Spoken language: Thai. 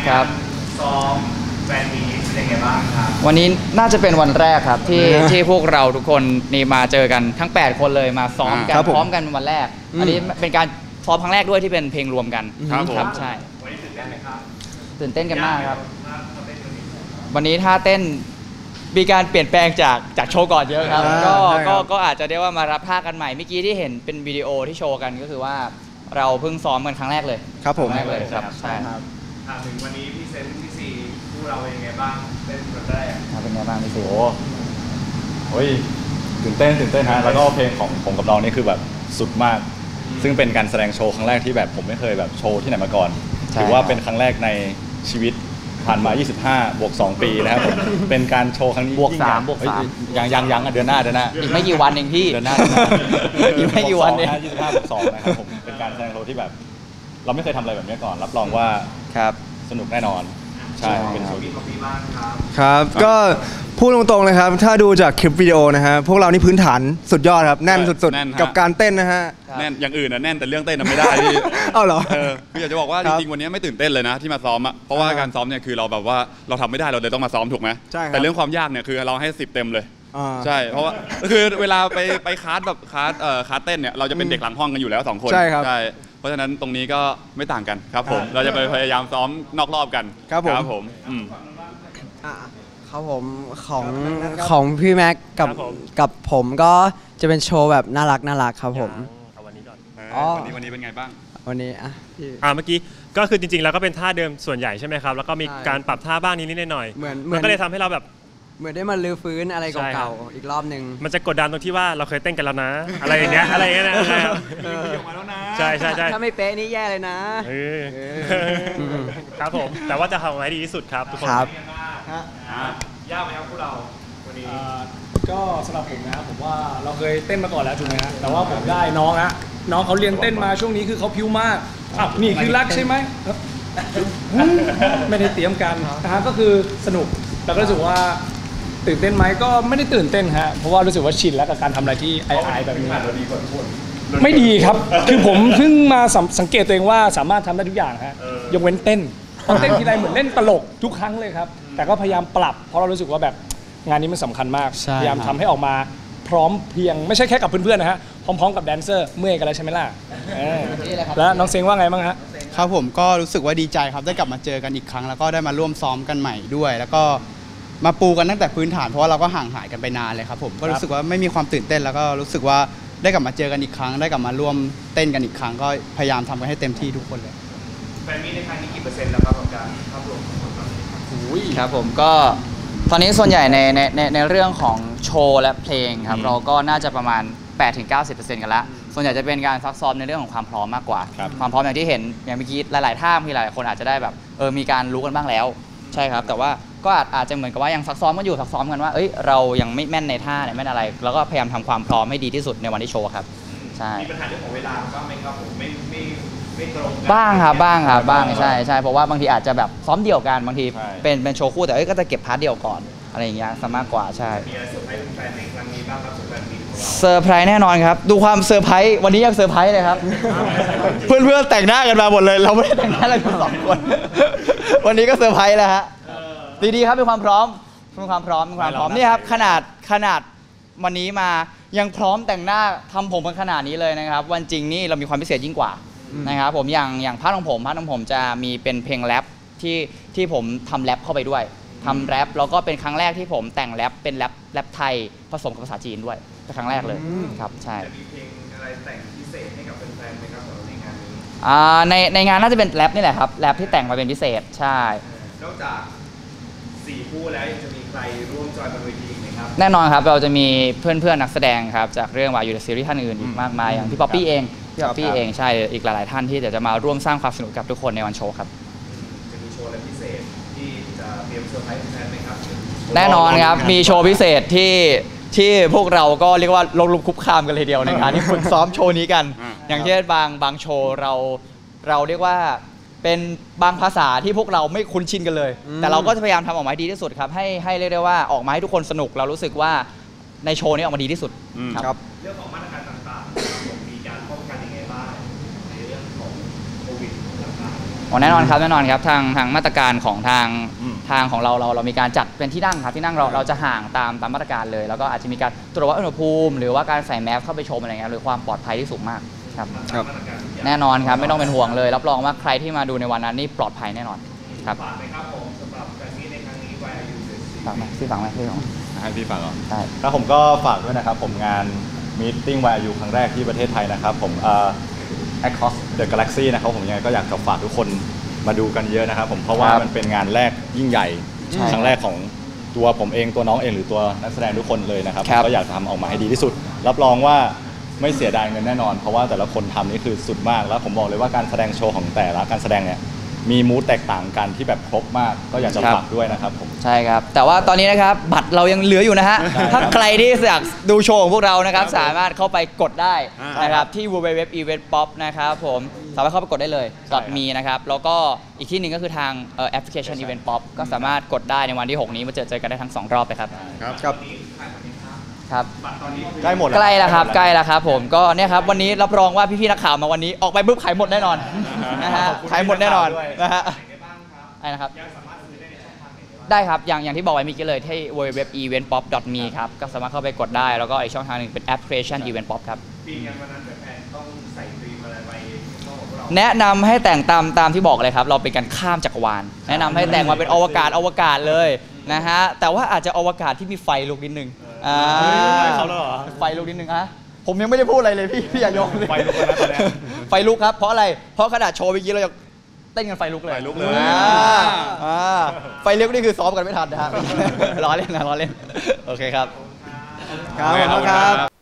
ครับซ้อมแฟนมีตเป็นยังไงบ้างครับวันนี้น่าจะเป็นวันแรกครับที่พวกเราทุกคนนี่มาเจอกันทั้ง8คนเลยมาซ้อมกันพร้อมกันวันแรกอันนี้เป็นการซ้อมครั้งแรกด้วยที่เป็นเพลงรวมกันครับใช่วันนี้ตื่นเต้นไหมครับตื่นเต้นกันมากครับวันนี้ท่าเต้นมีการเปลี่ยนแปลงจากโชว์ก่อนเยอะครับก็อาจจะได้ว่ามารับท่ากันใหม่เมื่อกี้ที่เห็นเป็นวิดีโอที่โชว์กันก็คือว่าเราเพิ่งซ้อมกันครั้งแรกเลยครับผมครั้งแรกเลยครับใช่ครับถึงวันนี้พี่เซนพี่ซีคู่เราเป็นยังไงบ้างเป็นวันแรกเป็นไงบ้างพี่ซีโอ้ยตื่นเต้นฮะแล้วก็เพลงของผมกับเรานี่คือแบบสุดมากซึ่งเป็นการแสดงโชว์ครั้งแรกที่แบบผมไม่เคยแบบโชว์ที่ไหนมาก่อนถือว่าเป็นครั้งแรกในชีวิตผ่านมา25 บวก 2 ปีนะครับผมเป็นการโชว์ครั้งนี้บวก3 ยังเดือนหน้าอีกไม่กี่วันเองพี่เดือนหน้าอีกไม่กี่วันเอง 25 บวก 2นะครับผมเป็นการแสดงโชว์ที่แบบเราไม่เคยทำอะไรแบบนี้ก่อนรับรองว่าครับสนุกแน่นอนใช่เป็นโชว์ที่บ้านครับก็พูดตรงๆเลยครับถ้าดูจากคลิปวิดีโอนะฮะพวกเรานี่พื้นฐานสุดยอดครับแน่นสุดๆกับการเต้นนะฮะแน่นอย่างอื่นนะแน่นแต่เรื่องเต้นไม่ได้พี่เอาเหรอคืออยากจะบอกว่าจริงๆวันนี้ไม่ตื่นเต้นเลยนะที่มาซ้อมอ่ะเพราะว่าการซ้อมเนี่ยคือเราแบบว่าเราทำไม่ได้เราเลยต้องมาซ้อมถูกไหมใช่แต่เรื่องความยากเนี่ยคือเราให้10 เต็มเลยใช่เพราะว่าคือเวลาไปคลาสแบบคลาสเต้นเนี่ยเราจะเป็นเด็กหลังห้องกันอยู่แล้ว2 คนใช่ครับเพราะฉะนั้นตรงนี้ก็ไม่ต่างกันครับผมเราจะไปพยายามซ้อมนอกรอบกันครับผมครับผมของพี่แม็กกับผมก็จะเป็นโชว์แบบน่ารักครับผมวันนี้ก่อนวันนี้เป็นไงบ้างวันนี้เมื่อกี้ก็คือจริงๆแล้วก็เป็นท่าเดิมส่วนใหญ่ใช่ไหมครับแล้วก็มีการปรับท่าบ้างนิดๆหน่อยๆมันก็เลยทำให้เราแบบเหมือนได้มาลื้อฟื้นอะไรเก่าๆอีกรอบนึงมันจะกดดันตรงที่ว่าเราเคยเต้นกันแล้วนะอะไรอย่างเงี้ยนะใช่ถ้าไม่เป๊ะนี่แย่เลยนะครับผมแต่ว่าจะทำให้ดีที่สุดครับทุกคนยากไหมครับพวกเราวันนี้ก็สำหรับผมนะครับผมว่าเราเคยเต้นมาก่อนแล้วถูกไหมฮะแต่ว่าผมได้น้องเขาเรียนเต้นมาช่วงนี้คือเขาพิ้วมากนี่คือรักใช่ไหมไม่ได้เตรียมกันนะฮะก็คือสนุกเราก็รู้สึกว่าตื่นเต้นไหมก็ไม่ได้ตื่นเต้นฮะเพราะว่ารู้สึกว่าชินแล้วกับการทำอะไรที่อายแบบนี้ไม่ดีครับคือผมเพิ่งมาสังเกตตัวเองว่าสามารถทำได้ทุกอย่างฮะยกเว้นเต้นเต้นทีไรเหมือนเล่นตลกทุกครั้งเลยครับแต่ก็พยายามปรับเพราะเรารู้สึกว่าแบบงานนี้มันสำคัญมากพยายามทำให้ออกมาพร้อมเพียงไม่ใช่แค่กับเพื่อนๆนะฮะพร้อมๆกับแดนเซอร์เมื่อยกันแล้วใช่ไหมล่ะแล้วน้องเซงว่าไงบ้างฮะครับผมก็รู้สึกว่าดีใจครับได้กลับมาเจอกันอีกครั้งแล้วก็ได้มาร่วมซ้อมกันใหม่ด้วยแล้วก็มาปูกันตั้งแต่พื้นฐานเพราะว่าเราก็ห่างหายกันไปนานเลยครับผมก็รู้สึกว่าไม่มีความตื่นเต้นแล้วก็รู้สึกว่าได้กลับมาเจอกันอีกครั้งได้กลับมาร่วมเต้นกันอีกครั้งก็พยายามทำกันให้เต็มที่ทุกคนเลยแฟนมีในครั้งนี้กี่%แล้วครับของการภาพรวมของคนครับผมก็ตอนนี้ส่วนใหญ่ในเรื่องของโชว์และเพลงครับเราก็น่าจะประมาณ 8-90% กันละส่วนใหญ่จะเป็นการซักซ้อมในเรื่องของความพร้อมมากกว่าความพร้อมอย่างที่เห็นอย่างเมื่อกี้หลายๆท่ามีหลายคนอาจจะได้แบบมีการรู้กันบ้างแล้วใช่ครับแต่ว่าก็อาจจะเหมือนกับว่ายังซักซ้อมกันอยู่ซักซ้อมกันว่าเรายังไม่แม่นในท่าเนี่ยแม่นอะไรแล้วก็พยายามทำความพร้อมให้ดีที่สุดในวันที่โชว์ครับใช่มีปัญหาเรื่องของเวลาบ้างไหมครับผมไม่ตรงบ้างครับบ้างใช่เพราะว่าบางทีอาจจะแบบซ้อมเดี่ยวกันบางทีเป็นโชว์คู่แต่ก็จะเก็บพาร์ทเดี่ยวก่อนอะไรอย่างเงี้ยซะมากกว่าใช่มีอะไรเซอร์ไพรส์แฟนในครั้งนี้บ้างครับแฟนมีของเราเซอร์ไพรส์แน่นอนครับดูความเซอร์ไพรส์วันนี้ยังเซอร์ไพรส์เลยครับเพื่อนแต่งหน้ากันมาหมดเลยเราไม่ได้แต่งหน้ากัน2 คนวันนี้ก็เซอร์ไพรส์แล้วฮะดีครับเป็นความพร้อมนี่ครับขนาดวันนี้มายังพร้อมแต่งหน้าทำผมกันขนาดนี้เลยนะครับวันจริงนี่เรามีความพิเศษยิ่งกว่านะครับผมอย่างพาร์ทของผมจะมีเป็นเพลงแรปที่ผมทำแรปเข้าไปด้วยทำแรปแล้วก็เป็นครั้งแรกที่ผมแต่งแรปเป็นแรปไทยผสมกับภาษาจีนด้วยเป็นครั้งแรกเลยครับใช่จะมีเพลงอะไรแต่งพิเศษให้กับแฟนๆไหมครับในงานนี้ในงานน่าจะเป็นแรปนี่แหละครับแรปที่แต่งมาเป็นพิเศษใช่นอกจาก4 คู่แล้วยังจะมีใครร่วมจอยบนเวทีไหมครับแน่นอนครับเราจะมีเพื่อนนักแสดงครับจากเรื่องว่าอยู่ในซีรีส์ท่านอื่นอีกมากมายอย่างพี่ป๊อปปี้เองใช่อีกหลายๆท่านที่จะมาร่วมสร้างความสนุกกับทุกคนในวันโชว์ครับจะมีโชว์อะไรพิเศษที่จะเตรียมเซอร์ไพรส์แฟนไหมครับแน่นอนครับมีโชว์พิเศษที่พวกเราก็เรียกว่าลงลุกคุกคามกันเลยเดียวในการที่ฝึกซ้อมโชว์นี้กันอย่างเช่นบางโชว์เราเรียกว่าเป็นบางภาษาที่พวกเราไม่คุ้นชินกันเลยแต่เราก็จะพยายามทำออกมาดีที่สุดครับให้เรียกได้ว่าออกมาให้ทุกคนสนุกเรารู้สึกว่าในโชว์นี้ออกมาดีที่สุดครับเรื่องของมาตรการต่างๆมีการป้องกันยังไงบ้างในเรื่องของโควิดต่างอ๋อแน่นอนครับแน่นอนครับทางมาตรการของทางของเรามีการจัดเป็นที่นั่งครับที่นั่งเราจะห่างตามมาตรการเลยแล้วก็อาจจะมีการตรวจวัดอุณหภูมิหรือว่าการใส่แมสเข้าไปชมอะไรเงี้ยหรือความปลอดภัยที่สูงมากครับแน่นอนครับไม่ต้องเป็นห่วงเลยรับรองว่าใครที่มาดูในวันนั้นนี่ปลอดภัยแน่นอนครับฝากไหมครับผมสำหรับการนี้ในครั้งนี้ไวอายุฝากไหมพี่ฝากไหมพี่ฝากให้พี่ฝากก่อนใช่แล้วผมก็ฝากด้วยนะครับผมงาน Meeting YU ครั้งแรกที่ประเทศไทยนะครับผมAcross the Galaxy นะครับผมยังไงก็อยากจะฝากทุกคนมาดูกันเยอะนะครับผมเพราะว่ามันเป็นงานแรกยิ่งใหญ่ครั้งแรกของตัวผมเองตัวน้องเองหรือตัวนักแสดงทุกคนเลยนะครับผมก็อยากทำออกมาให้ดีที่สุดรับรองว่าไม่เสียดายเงินแน่นอนเพราะว่าแต่ละคนทำนี่คือสุดมากแล้วผมบอกเลยว่าการแสดงโชว์ของแต่ละการแสดงเนี่ยมีมูดแตกต่างกันที่แบบครบมากก็อยากจะฝากด้วยนะครับผมใช่ครับแต่ว่าตอนนี้นะครับบัตรเรายังเหลืออยู่นะฮะถ้าใครที่อยากดูโชว์ของพวกเรานะครับสามารถเข้าไปกดได้นะครับที่ www.eventpop นะครับผมสามารถเข้าไปกดได้เลย.me นะครับแล้วก็อีกที่หนึ่งก็คือทางแอปพลิเคชัน Eventpop ก็สามารถกดได้ในวันที่ 6 นี้มาเจอกันได้ทั้ง2รอบเลยครับครับใกล้หมดใกล้แล้วครับใกล้แล้วครับผมก็เนี่ยครับวันนี้รับรองว่าพี่ๆนักข่าวมาวันนี้ออกไปปุ๊บขายหมดแน่นอนนะฮะขายหมดแน่นอนนะฮะอะไรนะครับได้ครับอย่างที่บอกไว้เมื่อกี้เลยที่ www.eventpop.me ครับก็สามารถเข้าไปกดได้แล้วก็อีกช่องทางหนึ่งเป็นแอปพลิเคชัน Eventpop ครับปีกันวันนั้นแฟนๆต้องใส่ธีมอะไรไปแนะนำให้แต่งตามที่บอกเลยครับเราเป็นการข้ามจักรวาลแนะนำให้แต่งมาเป็นอวกาศเลยนะฮะแต่ว่าอาจจะอวกาศที่มีไฟลุกนิดนึงไฟลุกนิดนึงฮะผมยังไม่ได้พูดอะไรเลยพี่อย่ายกเลยไฟลุกแล้วตอนนี้ไฟลุกครับเพราะอะไรเพราะขนาดโชว์เมื่อกี้เราเต้นกันไฟลุกเลยไฟลุกนี่คือซ้อมกันไม่ทันนะฮะล้อเล่นโอเคครับครับ